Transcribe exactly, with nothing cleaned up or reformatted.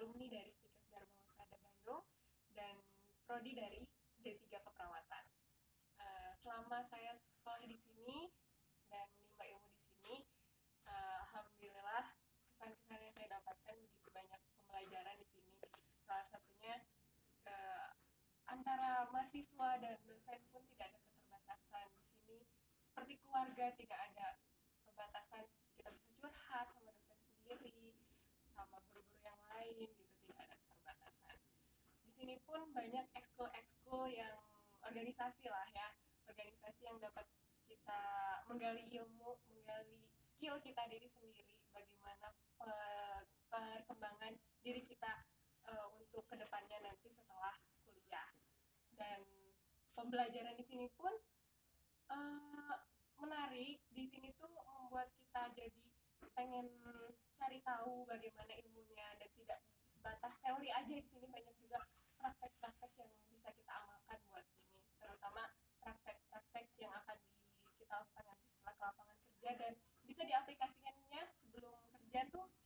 alumni dari Stikes Dharma Husada Bandung dan prodi dari D tiga Keperawatan. Uh, selama saya sekolah di sini dan menimba ilmu di sini, uh, alhamdulillah kesan-kesan yang saya dapatkan begitu banyak pembelajaran di sini. Salah satunya uh, antara mahasiswa dan dosen pun tidak ada keterbatasan di sini. Seperti keluarga, tidak ada pembatasan, kita bisa curhat sama dosen sendiri, sama guru-guru yang lain gitu, tidak ada keterbatasan. Di sini pun banyak ekskul-ekskul yang organisasi lah ya, organisasi yang dapat kita menggali ilmu, menggali skill kita diri sendiri, bagaimana perkembangan diri kita uh, untuk kedepannya nanti setelah kuliah. Dan pembelajaran di sini pun uh, menarik. Di sini tuh membuat kita jadi pengen cari tahu bagaimana ilmunya dan tidak sebatas teori aja. Di sini banyak juga praktek-praktek yang bisa kita amalkan buat ini, terutama praktek-praktek yang akan di, kita lakukan nanti setelah ke lapangan kerja dan bisa diaplikasikannya sebelum kerja tuh